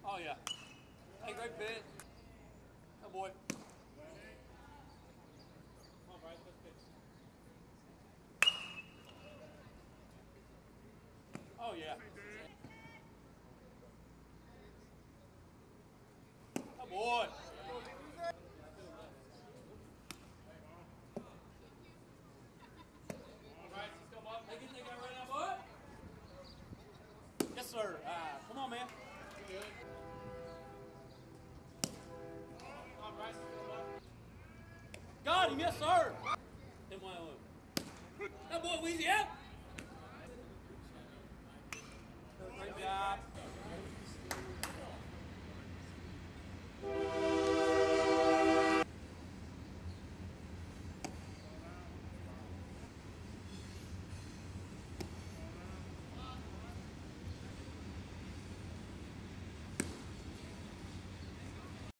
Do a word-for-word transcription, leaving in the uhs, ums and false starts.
Oh, yeah. Hey, great pitch. Oh, boy. Come on, Bryce, let's pitch. Oh, yeah. Oh, boy. Take it, take it right now, boy. Yes, sir. Uh, come on, man. Come on, Bryce, come on. Got him, yes, sir. Then one oh. That boy, Weezy out. Great job.